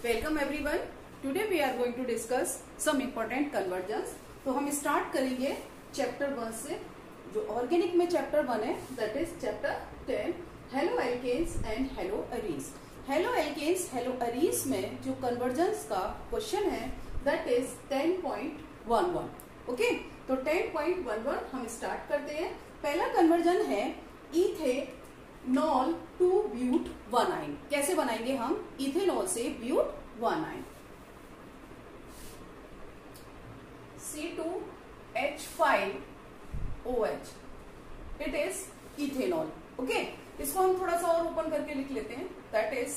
Welcome everyone. Today we are going to discuss some important conversions. तो हम start करेंगे chapter 1 से, जो ऑर्गेनिक में चैप्टर 1 है, that is chapter 10 haloalkanes and haloarenes. Haloalkanes haloarenes में जो कन्वर्जन्स का क्वेश्चन है दैट इज 10.11। ओके, तो 10.11 हम स्टार्ट करते हैं। पहला कन्वर्जन है इथेनॉल टू ब्यूट 1 आइन। कैसे बनाएंगे हम इथेनॉल से ब्यूट 1 आइन। C2H5OH, it is ethanol. Okay, इसको हम थोड़ा सा और ओपन करके लिख लेते हैं, that is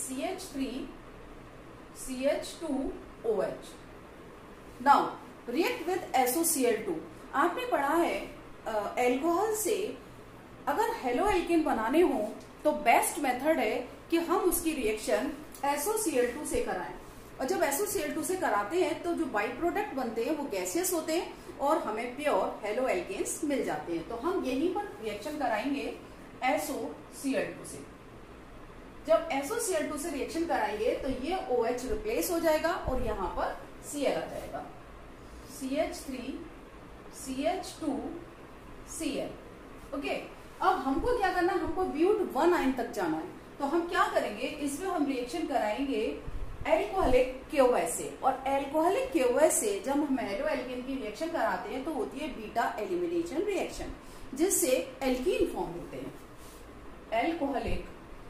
CH3CH2OH। Now react with SOCl2। आपने पढ़ा है एल्कोहल से अगर हेलो एल्केन बनाने हो तो बेस्ट मेथड है कि हम उसकी रिएक्शन SOCl2 से कराएं। और जब SOCl2 से कराते हैं तो जो बाई प्रोडक्ट बनते हैं वो गैसियस होते हैं और हमें प्योर हेलो एल्केन्स मिल जाते हैं। तो हम यहीं पर रिएक्शन कराएंगे SOCl2 से। जब SOCl2 से रिएक्शन कराएंगे तो ये OH रिप्लेस हो जाएगा और यहाँ पर Cl आ जाएगा, CH3CH2Cl। ओके, अब हमको क्या करना है, हमको ब्यूट 1 आइन तक जाना है। तो हम क्या करेंगे, इसमें हम रिएक्शन कराएंगे एल्कोहलिक KOH से। और एल्कोहलिक KOH से जब हम हेलो एल्केन की रिएक्शन कराते हैं तो होती है बीटा एलिमिनेशन रिएक्शन, जिससे एल्कीन फॉर्म होते हैं, एल्कोहलिक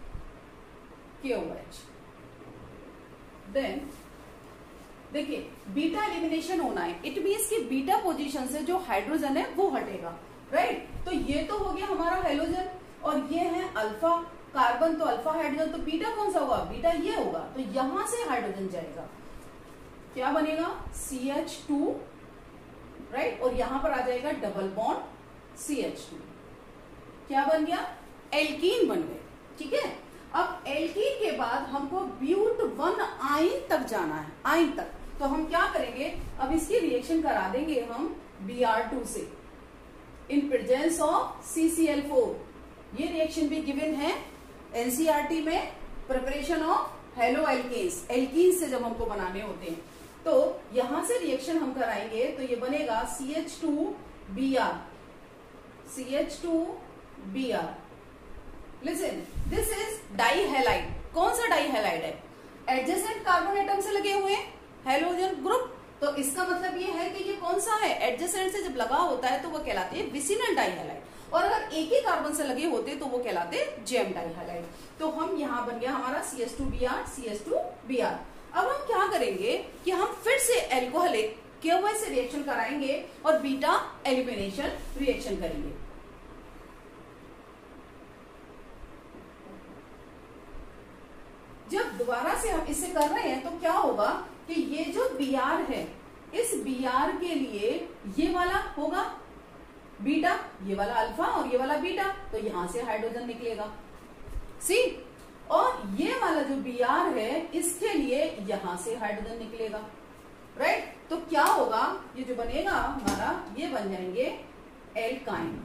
KOH। देन देखिए बीटा एलिमिनेशन होना है, इट मीन्स कि बीटा पोजीशन से जो हाइड्रोजन है वो हटेगा, राइट। तो ये तो हो गया हमारा हेलोजन और ये है अल्फा कार्बन, तो अल्फा हाइड्रोजन, तो बीटा कौन सा होगा, बीटा ये होगा। तो यहां से हाइड्रोजन जाएगा, क्या बनेगा CH2, राइट, और यहां पर आ जाएगा डबल बॉन्ड CH2। क्या बन गया, एल्कीन बन गए। ठीक है, अब एल्कीन के बाद हमको ब्यूट 1 आइन तक जाना है, आइन तक। तो हम क्या करेंगे, अब इसकी रिएक्शन करा देंगे हम Br2 से इन प्रेजेंस ऑफ CCl4। ये रिएक्शन भी गिवन है एनसीईआरटी में, preparation of haloalkanes, alkene से जब हमको बनाने होते हैं। तो यहां से रिएक्शन हम कराएंगे तो ये बनेगा CH2Br, CH2Br। Listen, this is dihalide. कौन सा डाई हैलाइड है, एडजेसेंट कार्बन एटम से लगे हुए हेलोजन ग्रुप। तो इसका मतलब ये है कि ये कौन सा है, एडजेसेंट से जब लगा होता है तो वो कहलाते हैं विसिनल डाई हैलाइड, और अगर एक ही कार्बन से लगे होते तो वो कहलाते जेम डाई हैलाइड। तो हम यहां बन गया हमारा CH2Br, CH2Br। अब हम क्या करेंगे कि हम फिर से एल्कोहलिक KOH से रिएक्शन कराएंगे और बीटा एलिमिनेशन रिएक्शन करेंगे। जब दोबारा से हम इसे कर रहे हैं तो क्या होगा कि ये जो Br है, इस Br के लिए ये वाला होगा बीटा, ये वाला अल्फा और ये वाला बीटा, तो यहां से हाइड्रोजन निकलेगा सी। और ये वाला जो Br है इसके लिए यहां से हाइड्रोजन निकलेगा, राइट। तो क्या होगा, ये जो बनेगा हमारा, ये बन जाएंगे एल्काइन,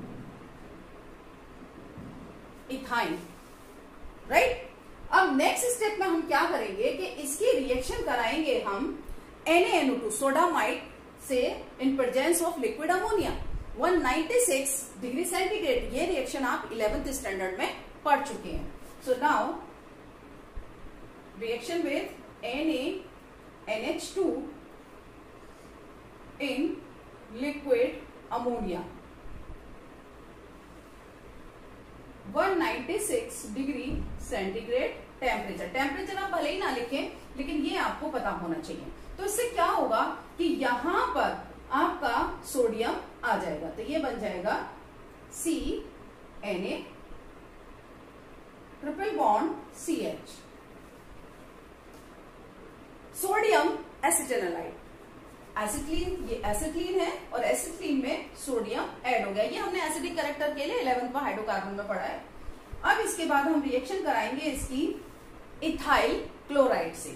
इथाइन, राइट। अब नेक्स्ट स्टेप में हम क्या करेंगे कि इसकी रिएक्शन कराएंगे हम NaNO2 सोडामाइड से in presence of liquid ammonia 196 degree centigrade. ये रिएक्शन आप 11th स्टैंडर्ड में पढ़ चुके हैं। So now reaction with NaNH2 in liquid ammonia 196 degree centigrade temperature. Temperature आप भले ही ना लिखें लेकिन ये आपको पता होना चाहिए। तो इससे क्या होगा कि यहां पर आपका सोडियम आ जाएगा, तो ये बन जाएगा CNA triple bond CH। Sodium acetanilide, acetylene, ये एसिटिलीन है और एसिटिलीन में सोडियम ऐड हो गया। ये हमने एसिडिक कैरेक्टर के लिए 11th में हाइड्रोकार्बन में पढ़ा है। अब इसके बाद हम रिएक्शन कराएंगे इसकी इथाइल क्लोराइड से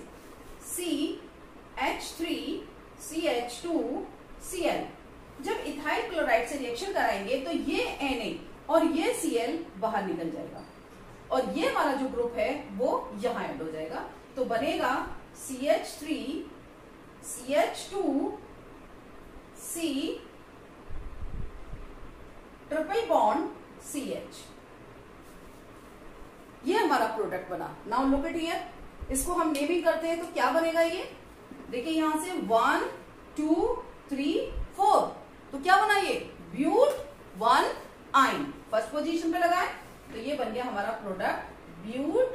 CH3CH2Cl। जब इथाइल क्लोराइड से रिएक्शन कराएंगे तो ये Na और ये Cl बाहर निकल जाएगा और ये वाला जो ग्रुप है वो यहां ऐड हो जाएगा। तो बनेगा CH3 CH2 C triple bond CH। ये हमारा प्रोडक्ट बना। नाउ लुक एट हियर, इसको हम नेमिंग करते हैं तो क्या बनेगा ये, देखिए यहां से 1 2 3 4, तो क्या बना ये, ब्यूट 1 आइन, फर्स्ट पोजीशन पे लगाए, तो ये बन गया हमारा प्रोडक्ट ब्यूट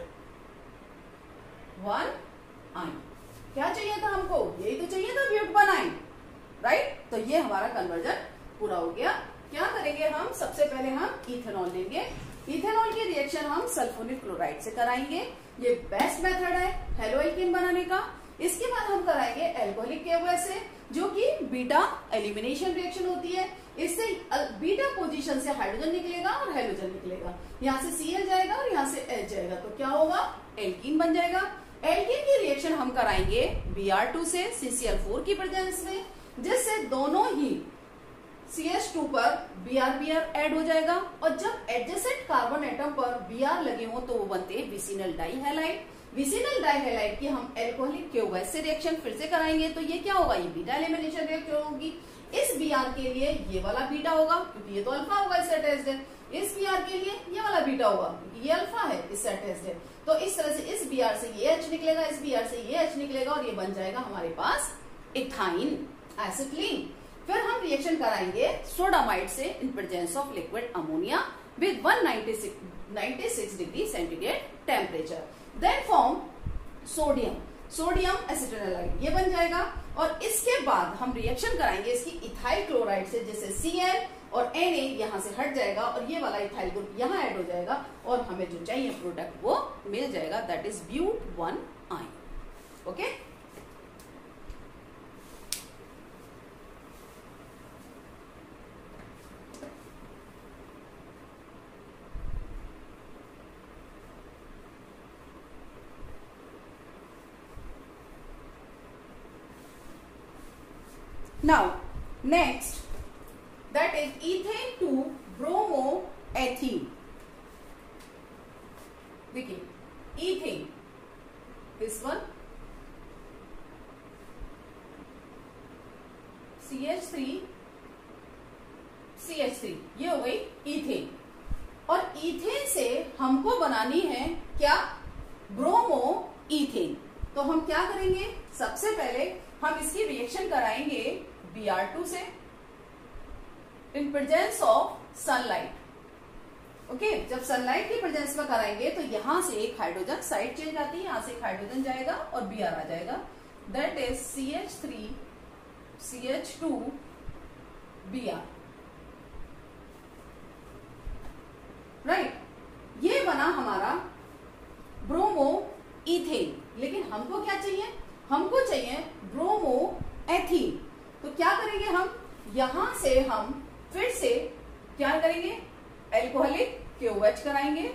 1 आइन। क्या चाहिए था हमको, यही तो चाहिए था, ब्यूट 1 आइन, राइट। तो ये हमारा कन्वर्जन पूरा हो गया। क्या करेंगे हम, सबसे पहले हम इथेनॉल लेंगे। इथेनॉल की रिएक्शन हम सल्फोनिक क्लोराइड से कराएंगे, ये बेस्ट मेथड है हेलोएल्कीन बनाने का। इसके बाद हम कराएंगे एल्कोहलिक KOH से, जो कि बीटा एलिमिनेशन रिएक्शन होती है। इससे बीटा पोजीशन से हाइड्रोजन निकलेगा और हेलोजन निकलेगा, यहाँ से Cl जाएगा और यहाँ से H जाएगा, तो क्या होगा, एल्कीन बन जाएगा। एल्कीन की रिएक्शन हम कराएंगे Br2 से CCl4 की प्रेजेंस में, जिससे दोनों ही CH2 पर Br ऐड हो जाएगा, और जब एडजेसेंट कार्बन एटम पर Br लगे हो तो वो बनते हैं विसिनल डाइहैलाइड। विसिनल डाइहैलाइड की हम एल्कोहलिक KOH से रिएक्शन फिर से कराएंगे, तो ये क्या होगा, ये बीटा एलिमिनेशन रिएक्शन होगी। इस Br के लिए ये वाला बीटा होगा, क्योंकि ये तो अल्फा होगा, इससे अटैच्ड है। इस Br के लिए ये वाला बीटा होगा, क्योंकि ये अल्फा है, इससे अटैच्ड है। तो इस तरह से इस Br से ये H निकलेगा, इस Br से ये H निकलेगा, और ये बन जाएगा हमारे पास इथाइन एसिटिलीन। फिर हम रिएक्शन कराएंगे सोडामाइड से in presence of liquid ammonia with 196 degree centigrade temperature. Then form sodium acetylide, ये बन जाएगा। और इसके बाद हम रिएक्शन कराएंगे इसकी इथाइल क्लोराइड से, जैसे Cl और Na यहाँ से हट जाएगा, और ये वाला इथाइल ग्रुप यहाँ ऐड हो जाएगा, और हमें जो चाहिए प्रोडक्ट वो मिल जाएगा, that is but 1 yne. Okay, now next, that is ethane to bromoethene। देखिए ethane, this one CH3 CH3, ये हो गई ईथेन। और ईथेन से हमको बनानी है क्या, ब्रोमो ईथेन। तो हम क्या करेंगे, सबसे पहले हम इसकी रिएक्शन कराएंगे Br2 से in presence of sunlight. Okay, जब सनलाइट की प्रेजेंस में कराएंगे तो यहां से एक हाइड्रोजन साइड चेंज आती है, यहां से एक हाइड्रोजन जाएगा और Br आ जाएगा, that is CH3 CH2 Br, right. ये बना हमारा ब्रोमो इथेन। लेकिन हमको क्या चाहिए, हमको चाहिए ब्रोमो एथीन। तो क्या करेंगे हम, यहां से हम फिर से क्या करेंगे, एल्कोहलिक KOH कराएंगे,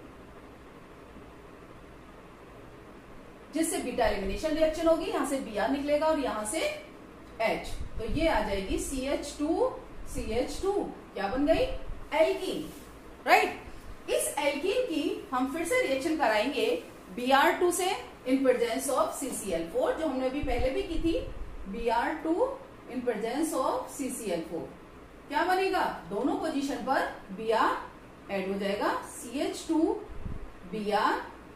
जिससे बीटा एलिमिनेशन रिएक्शन होगी, यहां से Br निकलेगा और यहां से H, तो ये आ जाएगी CH2 क्या बन गई, एल्कीन, राइट। इस एल्कीन की हम फिर से रिएक्शन कराएंगे Br2 से इन प्रेजेंस ऑफ CCl4, जो हमने अभी पहले भी की थी, Br2 in presence of CCl4, क्या बनेगा, दोनों पोजीशन पर Br ऐड हो जाएगा, CH2 Br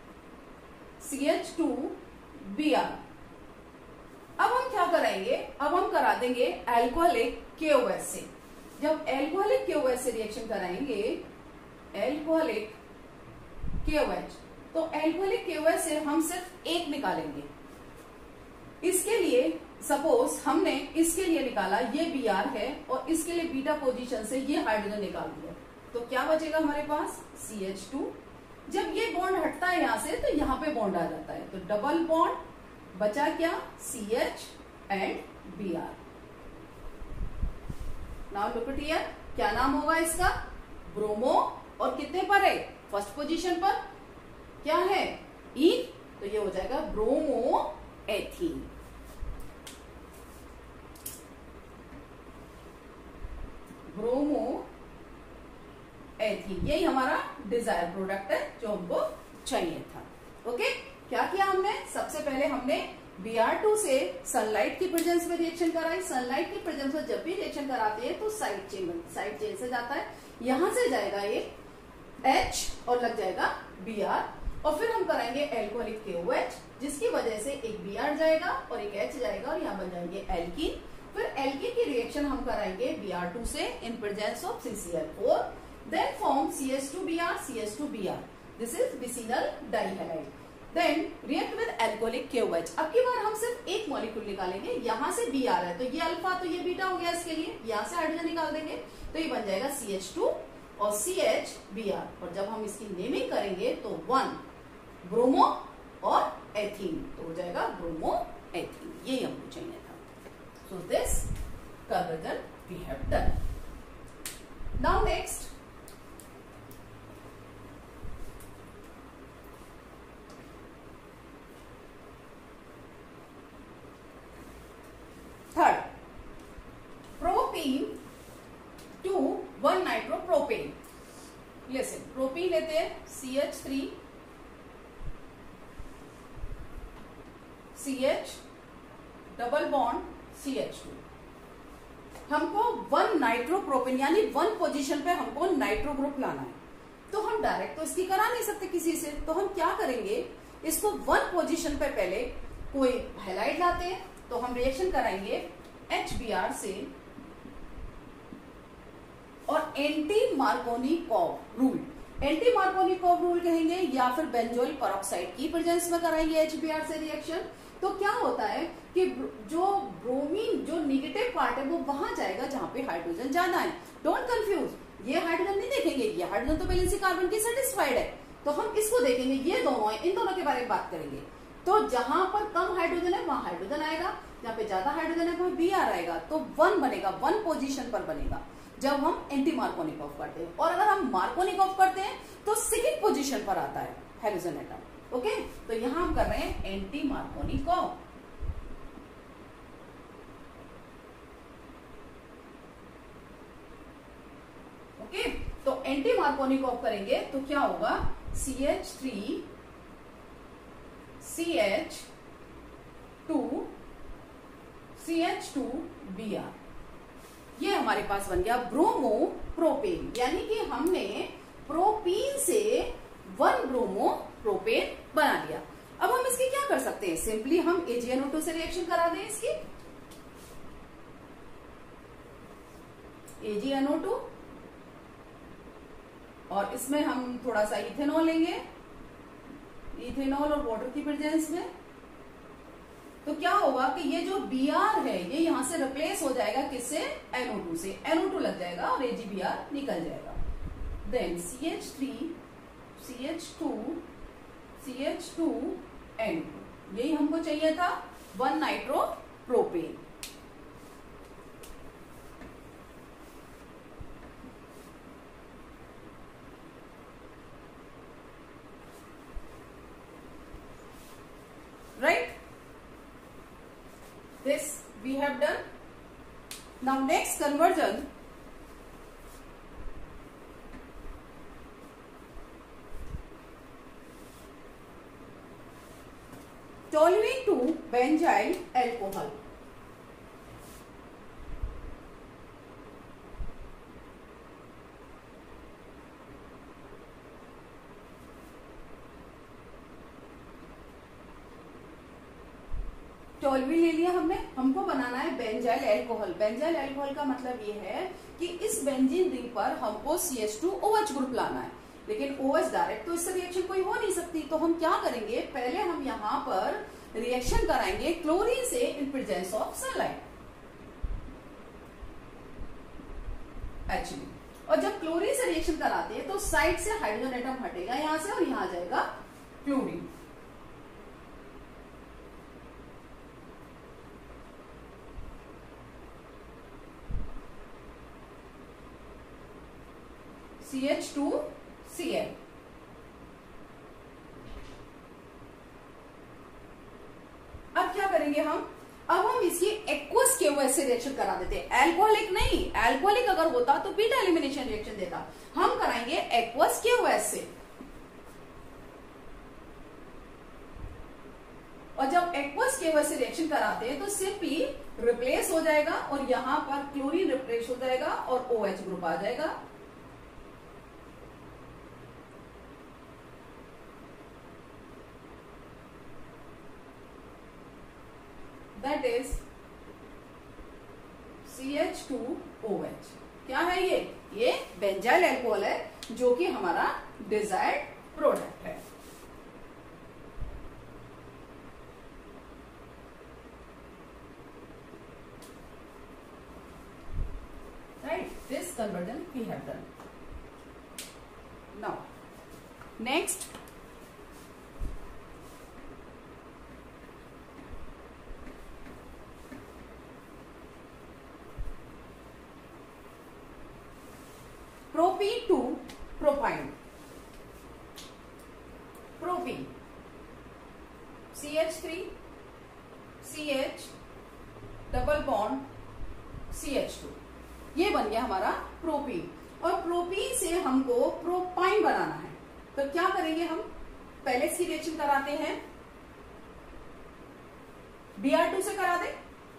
CH2 Br। अब हम क्या कराएंगे, अब हम करा देंगे एल्कोहलिक KOH से। जब एल्कोहलिक KOH से रिएक्शन कराएंगे, एल्कोहलिक KOH, तो एल्कोहलिक KOH से हम सिर्फ एक निकालेंगे। इसके लिए सपोज हमने इसके लिए निकाला, ये Br है, और इसके लिए बीटा पोजीशन से ये हाइड्रोजन निकाल दिया, तो क्या बचेगा हमारे पास, CH2। जब ये बॉन्ड हटता है यहां से, तो यहाँ पे बॉन्ड आ जाता है, तो डबल बॉन्ड बचा क्या, CH and Br। Now look at here, क्या नाम होगा इसका, ब्रोमो, और कितने पर है, फर्स्ट पोजीशन पर, क्या है, ई, तो ये हो जाएगा ब्रोमो एथीन। ब्रोमो एथीन, यही हमारा डिजायर प्रोडक्ट है जो हमको चाहिए था। ओके, क्या किया हमने, सबसे पहले हमने Br2 से सनलाइट की प्रेजेंस में रिएक्शन कराई। सनलाइट की प्रेजेंस में जब भी रिएक्शन कराते हैं तो साइड चेन से जाता है, यहां से जाएगा ये H और लग जाएगा Br, और फिर हम कराएंगे एल्कोहलिक KOH, जिसकी वजह से एक Br जाएगा और एक H जाएगा और यहाँ बन जाएंगे एल्कीन। फिर एल्कीन की रिएक्शन हम कराएंगे Br2 से in presence of CCl4, then form CH2Br, CH2Br, this is vicinal dihalide. Then react with alcoholic KOH। अब की बार हम सिर्फ एक मॉलिक्यूल निकालेंगे, यहाँ से Br है तो ये अल्फा तो ये बीटा हो गया, इसके लिए यहाँ से हाइड्रोजन निकाल देंगे तो ये बन जाएगा CH2 और CHBr, और जब हम इसकी नेमिंग करेंगे तो 1 ब्रोमो और एथीन, तो हो जाएगा ब्रोमो एथीन। यही हमको चाहिए था। So this conversion we have done. Now next, third, propene to 1 nitropropane. Listen, propene लेते हैं CH3 CH double bond CH2। हमको 1 नाइट्रोप्रोपेन यानी 1 पोजीशन पे हमको नाइट्रो ग्रुप लाना है, तो हम डायरेक्ट तो इसकी करा नहीं सकते किसी से, तो हम क्या करेंगे, इसको 1 पोजीशन पे पहले कोई हैलाइड लाते हैं, तो हम रिएक्शन कराएंगे HBr से और anti Markovnikov rule, anti Markovnikov rule कहेंगे, या फिर बेंजोइल पेरोक्साइड की प्रेजेंस में कराएंगे HBr से रिएक्शन। तो क्या होता है कि जो ब्रोमीन जो निगेटिव पार्ट है वो वहां जाएगा जहां पे हाइड्रोजन ज्यादा है। डोंट कंफ्यूज, ये हाइड्रोजन नहीं देखेंगे, ये हाइड्रोजन तो वैलेंसी कार्बन की सेटिस्फाइड है, तो हम इसको देखेंगे, ये दोनों है, इन दोनों के बारे में बात करेंगे। तो जहां पर कम हाइड्रोजन है वहां हाइड्रोजन आएगा, जहां पे ज्यादा हाइड्रोजन है वहां Br आएगा, तो 1 बनेगा, 1 पोजीशन पर बनेगा जब हम एंटी मार्कोनिकॉव करते हैं। और अगर हम मार्कोनिकॉव करते हैं तो सेकंड पोजीशन पर आता है हाइड्रोजन एटम। ओके, तो यहां हम कर रहे हैं एंटी मार्कोनिकॉव। ओके, तो एंटी मार्कोनिकॉव करेंगे तो क्या होगा, CH3 CH2 CH2Br, ये हमारे पास बन गया ब्रोमो प्रोपेन, यानी कि हमने प्रोपीन से 1 ब्रोमो प्रोपेन बना लिया। अब हम इसकी क्या कर सकते हैं, सिंपली हम AgNO2 से रिएक्शन करा दें इसकी, AgNO2, और इसमें हम थोड़ा सा इथेनॉल लेंगे, इथेनॉल और वाटर की प्रेजेंस में, तो क्या होगा कि ये जो Br है ये यहां से रिप्लेस हो जाएगा किससे, NO2 से, NO2 लग जाएगा और AgBr निकल जाएगा। देन CH3 CH2 CH2N2, यही हमको चाहिए था, 1 nitropropane. Right? This we have done. Now next conversion, toluene to benzyl alcohol. Toluene ले लिया हमने, हमको बनाना है बेंजाइल अल्कोहल। बेंजाइल अल्कोहल का मतलब ये है कि इस बेंजीन रिंग पर हमको CH2OH ग्रुप लाना है, लेकिन OH डायरेक्ट तो इससे रिएक्शन कोई हो नहीं सकती, तो हम क्या करेंगे, पहले हम यहाँ पर रिएक्शन कराएंगे क्लोरीन से in presence of sunlight actually, और जब क्लोरीन से रिएक्शन कराते हैं तो साइड से हाइड्रोजन एटम हटेगा यहां से और यहां आ जाएगा क्लोरीन। CH2Cl, अब क्या करेंगे हम, अब हम इसकी एक्वस KOH से रिएक्शन करा देते हैं, अल्कोहलिक नहीं, अल्कोहलिक अगर होता तो बीटा एलिमिनेशन रिएक्शन देता, हम कराएंगे एक्वस KOH से। और जब एक्वस केवस से रिएक्शन कराते हैं तो सिंपली रिप्लेस हो जाएगा और यहां पर क्लोरीन रिप्लेस हो जाएगा और OH ग्रुप आ जाएगा। That is CH2OH। क्या है ये बेंजाइल अल्कोहल है जो कि हमारा डिजायर्ड प्रोडक्ट है। Right, this conversion we have done. Now, next, propene to propyne. Propene, CH3 CH double bond CH2, ये बन गया हमारा प्रोपीन। और प्रोपीन से हमको प्रोपाइन बनाना है, तो क्या करेंगे हम? पहले इसकी रिएक्शन कराते हैं, Br2 से करा दे,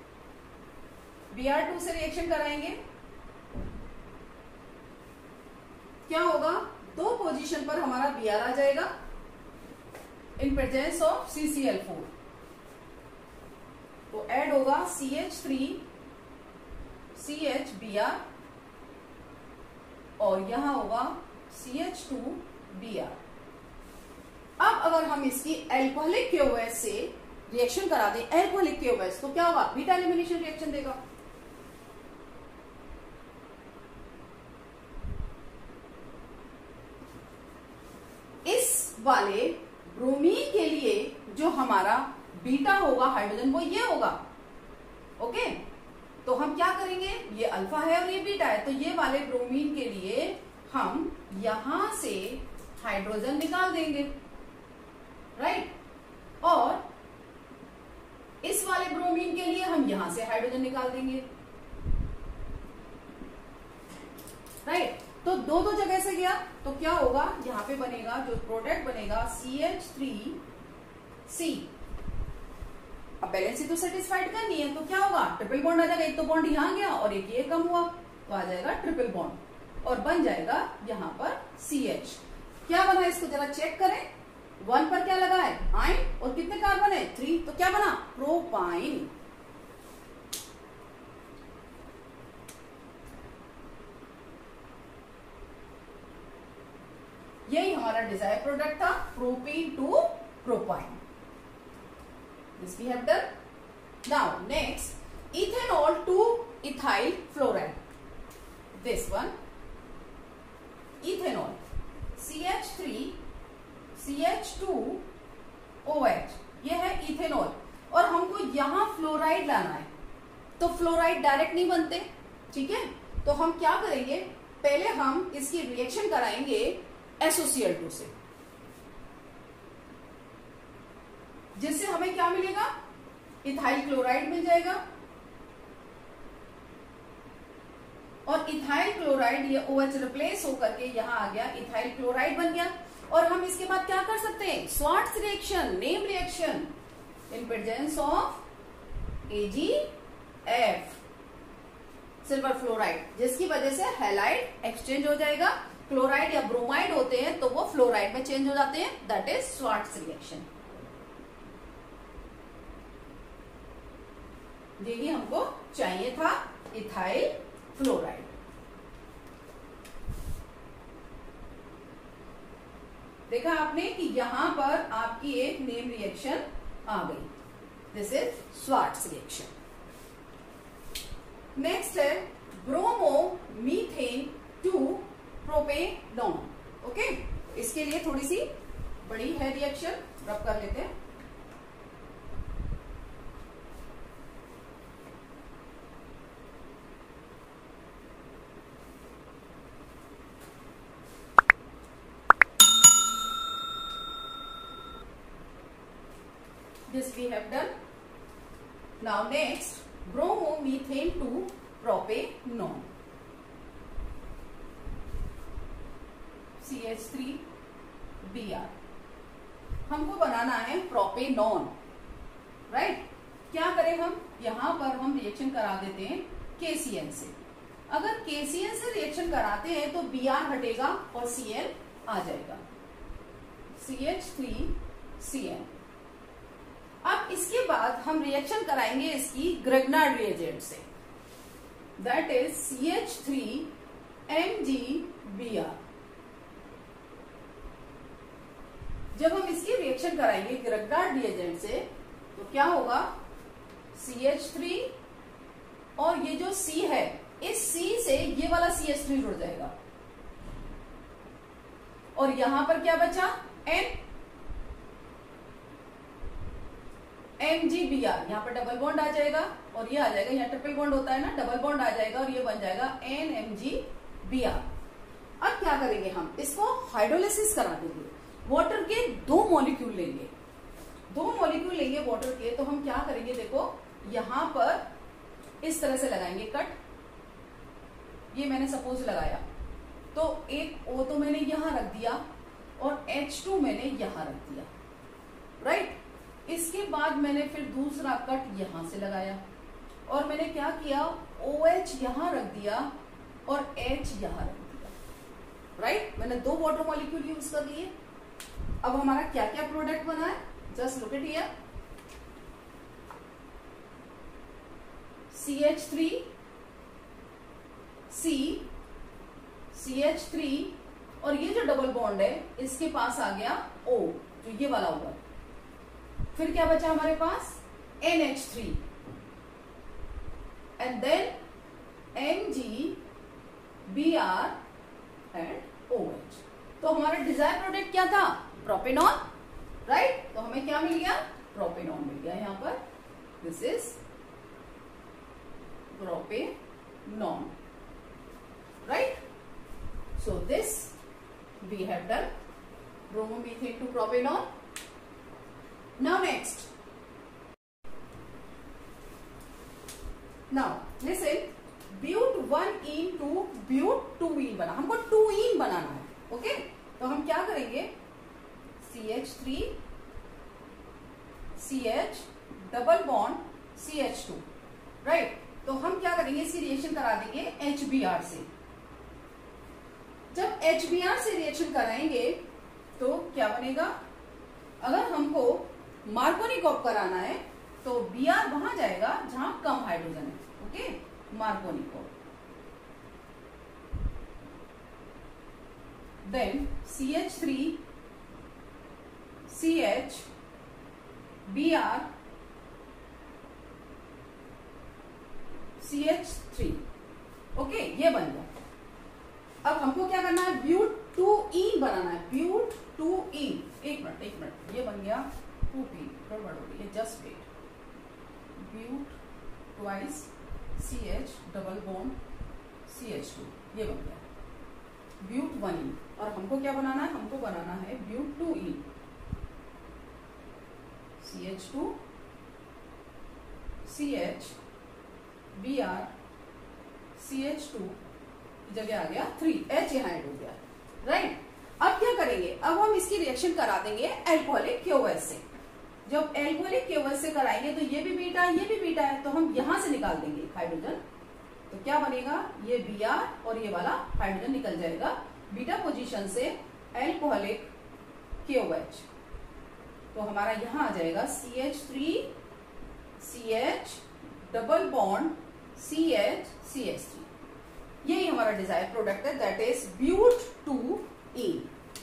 Br2 से रिएक्शन कराएंगे, क्या होगा? दो पोजीशन पर हमारा Br आ जाएगा इन प्रेजेंस ऑफ CCl4, तो ऐड होगा CH3 CHBr और यहां होगा CH2Br। अब अगर हम इसकी अल्कोहलिक KOH से रिएक्शन करा दें, अल्कोहलिक KOH, तो क्या होगा? बीटा एलिमिनेशन रिएक्शन देगा। इस वाले ब्रोमीन के लिए जो हमारा बीटा होगा हाइड्रोजन, वो ये होगा। ओके, तो हम क्या करेंगे? ये अल्फा है और ये बीटा है, तो ये वाले ब्रोमीन के लिए हम यहां से हाइड्रोजन निकाल देंगे, राइट? और इस वाले ब्रोमीन के लिए हम यहां से हाइड्रोजन निकाल देंगे, राइट? तो दो दो जगह से गया, तो क्या होगा? यहां पे बनेगा, जो प्रोडक्ट बनेगा CH3C। अब बैलेंस तो सेटिस्फाइड करनी है, तो क्या होगा? ट्रिपल बॉन्ड आ जाएगा। एक तो बॉन्ड यहां गया और एक ये कम हुआ, तो आ जाएगा ट्रिपल बॉन्ड और बन जाएगा यहां पर CH। क्या बना? इसको जरा चेक करें। 1 पर क्या लगा है? आयन, और कितने कार्बन है? 3, तो क्या बना? प्रोपाइन। यही हमारा डिजायर प्रोडक्ट था, propene to propyne. This we have done. Now next, ethanol to ethyl fluoride. This one, ethanol, CH3 CH2OH, ये है इथेनॉल। और हमको यहां फ्लोराइड लाना है, तो फ्लोराइड डायरेक्ट नहीं बनते, ठीक है? तो हम क्या करेंगे? पहले हम इसकी रिएक्शन कराएंगे SOCl2 से, जिससे हमें क्या मिलेगा? इथाइल क्लोराइड मिल जाएगा। और इथाइल क्लोराइड ये OH रिप्लेस होकर के यहां आ गया, इथाइल क्लोराइड बन गया। और हम इसके बाद क्या कर सकते हैं? Swarts reaction, name reaction in presence of AgF, silver fluoride, जिसकी वजह से हैलाइड एक्सचेंज हो जाएगा। क्लोराइड या ब्रोमाइड होते हैं तो वो फ्लोराइड में चेंज हो जाते हैं, दैट इज स्वार्ट्स रिएक्शन। यही हमको चाहिए था, इथाइल फ्लोराइड। देखा आपने कि यहां पर आपकी एक नेम रिएक्शन आ गई, this is Swarts reaction. Next है bromomethane to propanone. Okay, इसके लिए थोड़ी सी बड़ी है रिएक्शन, रब कर लेते हैं। This we have done. Now next, bromomethane to propanone, CH3Br। हमको बनाना है प्रोपेनॉन। राइट। क्या करें हम, यहां पर हम रिएक्शन करा देते हैं KCl से। अगर KCl से रिएक्शन कराते हैं तो Br हटेगा और Cl आ जाएगा, CH3Cl। अब इसके बाद हम रिएक्शन कराएंगे इसकी ग्रेगनार्ड रिएजेंट से, दैट इज CH3MgBr। जब हम इसकी रिएक्शन कराएंगे ग्रेगनार्ड रिएजेंट से तो क्या होगा, CH3 और ये जो C है, इस C से ये वाला CH3 जुड़ जाएगा और यहां पर क्या बचा, N, MgBr। यहां पर डबल बॉन्ड आ जाएगा और ये आ जाएगा, यहाँ ट्रिपल बॉन्ड होता है ना, डबल बॉन्ड आ जाएगा और ये बन जाएगा NMgBr। अब क्या करेंगे, हम इसको हाइड्रोलिसिस करा देंगे। वाटर के 2 मॉलिक्यूल लेंगे, 2 मॉलिक्यूल लेंगे वाटर के। तो हम क्या करेंगे, देखो यहां पर इस तरह से लगाएंगे कट। ये मैंने सपोज लगाया तो एक O तो मैंने यहां रख दिया और H2 मैंने यहां रख दिया, राइट। इसके बाद मैंने फिर दूसरा कट यहां से लगाया और मैंने क्या किया, OH यहां रख दिया और H यहां रख दिया, राइट। मैंने 2 वाटर मॉलिक्यूल यूज कर लिए। अब हमारा क्या क्या प्रोडक्ट बना है, just look it here, CH3 C, CH3 और ये जो डबल बॉन्ड है इसके पास आ गया O, जो ये वाला हुआ। फिर क्या बचा हमारे पास, NH3 and then MgBr and OH। तो हमारा डिजायर प्रोडक्ट क्या था, प्रोपेनॉन, राइट। तो हमें क्या मिल गया, प्रोपेनॉन मिल गया यहां पर, this is propanone, right? So this we have done, bromomethane to propanol. Now next, now listen, but1ene to but2ene बना, हमको 2ene बनाना है, ओके। तो हम क्या करेंगे, CH3 CH double bond CH2, right. तो हम क्या करेंगे, इसकी रिएक्शन करा देंगे HBr से। जब HBr से रिएक्शन कराएंगे तो क्या बनेगा, अगर हमको मार्कोनिकॉप कराना है तो Br वहां जाएगा जहां कम हाइड्रोजन है, okay, Markovnikov. Then CH3 CH Br CH3, okay, ये बन गया। अब हमको क्या करना है, but2ene बनाना है, but2ene। एक मिनट, ये बन गया 2p, गड़बड़ हो गई, ये just wait, but twice CH double bond CH2, ये बन गया but1ene। और हमको क्या बनाना है, हमको बनाना है but2ene, CH2 CH Br CH2 जगह आ गया 3, H यहाँ ऐड हो गया, राइट। अब क्या करेंगे, अब हम इसकी रिएक्शन करा देंगे एल्कोहलिक KOH से। जब एल्कोहलिक KOH से कराएंगे तो ये भी बीटा है, ये भी बीटा है, तो हम यहां से निकाल देंगे हाइड्रोजन। तो क्या बनेगा, ये Br और ये वाला हाइड्रोजन निकल जाएगा बीटा पोजीशन से एल्कोहलिक KOH। तो हमारा यहां आ जाएगा CH3 CH double bond CH CH3। यही हमारा डिजायर प्रोडक्ट है, दैट इज but2ene।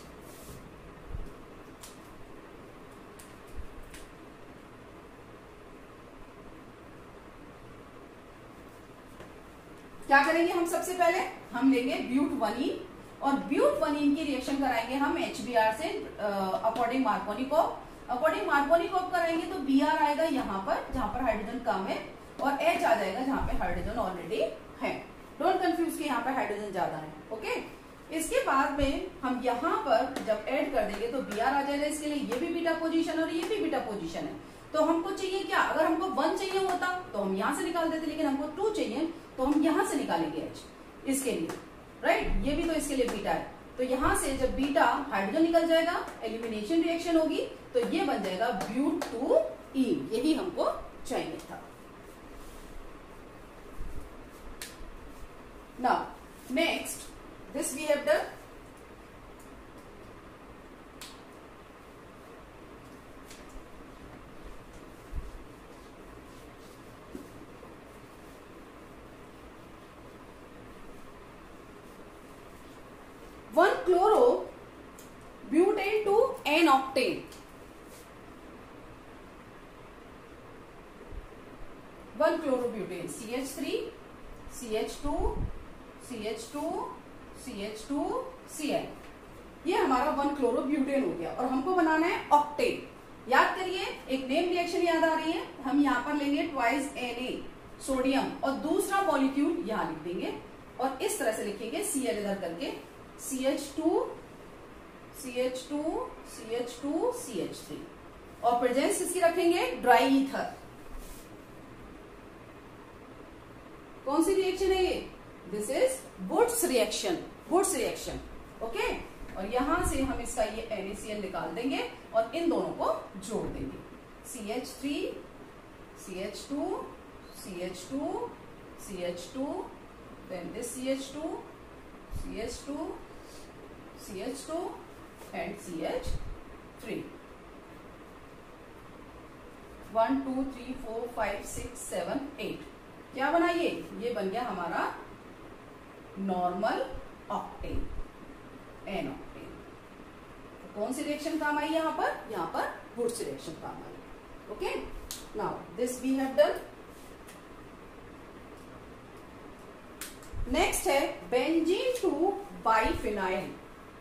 क्या करेंगे हम, सबसे पहले हम लेंगे but1ene और but1ene की रिएक्शन कराएंगे हम HBr से अकॉर्डिंग मार्कोनिकॉप। अकॉर्डिंग मार्कोनिकॉप कराएंगे तो Br आएगा यहाँ पर जहां पर हाइड्रोजन कम है और H आ जाएगा जहां पे हाइड्रोजन ऑलरेडी है। डोंट कंफ्यूज कि यहाँ पे हाइड्रोजन ज्यादा है, ओके। इसके बाद में हम यहाँ पर जब ऐड कर देंगे तो Br आ जाएगा, इसके लिए ये भी बीटा पोजीशन और ये भी बीटा पोजीशन है। तो हमको चाहिए क्या, अगर हमको 1 चाहिए होता तो हम यहाँ से निकाल देते, लेकिन हमको 2 चाहिए तो हम यहाँ से निकालेंगे H इसके लिए, राइट। ये भी तो इसके लिए बीटा है, तो यहां से जब बीटा हाइड्रोजन निकल जाएगा, एलिमिनेशन रिएक्शन होगी, तो ये बन जाएगा ब्यूट टू ईन। यही हमको चाहिए था। Now next this we have done. One chlorobutane to n octane. One chlorobutane CH3 CH2 CH2 CH2 Cl, ये हमारा वन क्लोरोब्यूटेन हो गया। और हमको बनाना है ऑक्टेन। याद करिए, एक नेम रिएक्शन याद आ रही है, हम यहां पर लेंगे ट्वाइस Na सोडियम और दूसरा मॉलिक्यूल यहां लिख देंगे और इस तरह से लिखेंगे Cl इधर करके CH2 CH2 CH2 CH3 और प्रेजेंस इसकी रखेंगे ड्राई ईथर। कौन सी रिएक्शन है ये? This is Wurtz reaction, Wurtz reaction. Okay, और यहां से हम इसका ये NaCl निकाल देंगे और इन दोनों को जोड़ देंगे। CH3 CH2 CH2 CH2 then this CH2 CH2 CH2 and CH3। 1 2 3 4 5 6 7 8 क्या बना ये बन गया हमारा नॉर्मल ऑक्टेन, एन ऑक्टेन। तो कौन सी रिएक्शन काम आई यहाँ पर वुड्स रिएक्शन काम आई। Okay, now this we have done. Next है बेंजीन टू बाइफिनाइल।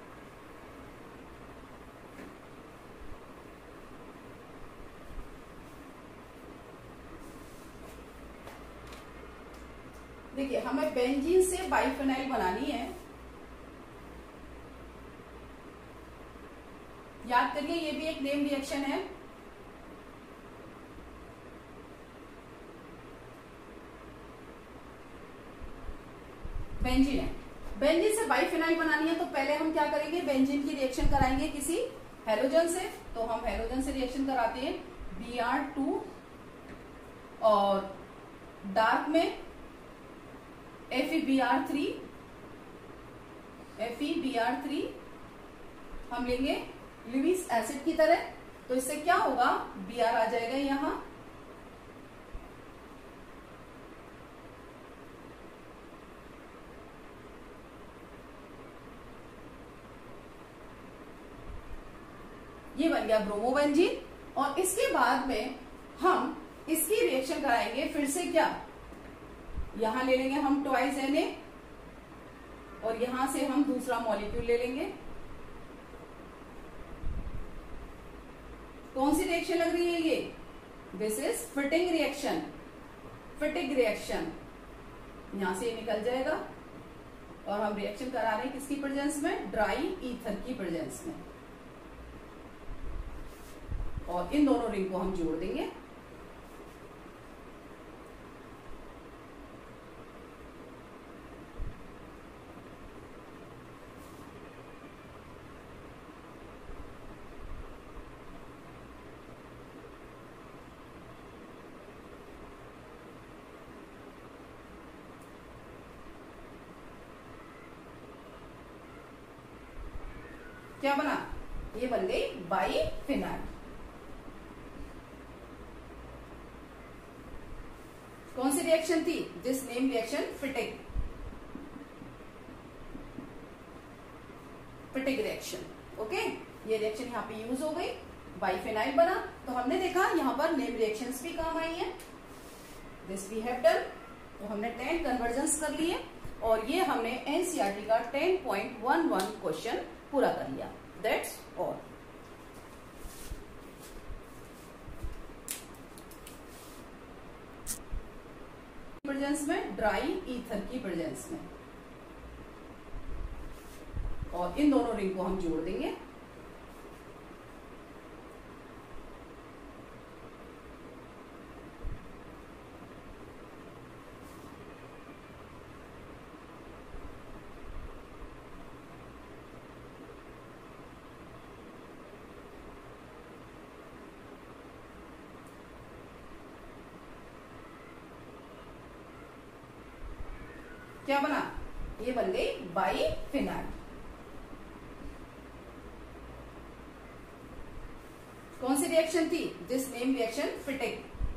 देखिए, हमें बेंजीन से बाइफिनाइल बनानी है। याद करिए, ये भी एक नेम रिएक्शन है। बेंजीन है, बेंजीन से बाइफिनाइल बनानी है, तो पहले हम क्या करेंगे, बेंजीन की रिएक्शन कराएंगे किसी हेलोजन से। तो हम हेलोजन से रिएक्शन कराते हैं Br2 और डार्क में FeBr3 हम लेंगे लिविस एसिड की तरह। तो इससे क्या होगा, Br आ जाएगा यहां, ये बन गया ब्रोमोबेंजीन। और इसके बाद में हम इसकी रिएक्शन कराएंगे फिर से, क्या यहां ले लेंगे हम ट्वाइस Na और यहां से हम दूसरा मॉलिक्यूल ले लेंगे। कौन सी रिएक्शन लग रही है ये? This is Fittig reaction, Fittig reaction. यहां से ये निकल जाएगा और हम रिएक्शन करा रहे हैं किसकी प्रेजेंस में, ड्राई ईथर की प्रेजेंस में। और इन दोनों रिंग को हम जोड़ देंगे। क्या बना, ये बन गई बाइफिनाइल। कौन सी रिएक्शन थी? This name reaction Fittig, Fittig reaction. Okay, ये रिएक्शन यहाँ पे यूज हो गई, बाइफिनाइल बना। तो हमने देखा यहाँ पर नेम रिएक्शंस भी काम आई है। This we have done. तो हमने 10 कन्वर्जन्स कर लिए और ये हमने एनसीईआरटी का 10.11 क्वेश्चन पूरा कर लिया। That's all. प्रेजेंस में, ड्राई ईथर की प्रेजेंस में, और इन दोनों रिंग को हम जोड़ देंगे। क्या बना, ये बन गई बाइफिनाइल। कौन सी रिएक्शन थी, this name reaction Fittig,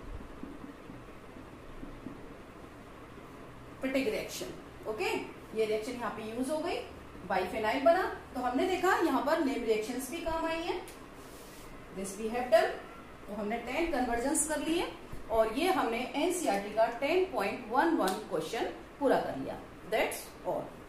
Fittig reaction. Okay, ये रिएक्शन यहाँ पे यूज हो गई, बाइफिनाइल बना। तो हमने देखा यहाँ पर नेम रिएक्शंस भी काम आई है, दिस वी हैव डन। तो हमने 10 कन्वर्जन्स कर लिए और ये हमने एनसीईआरटी का 10.11 क्वेश्चन पूरा कर लिया। That's all.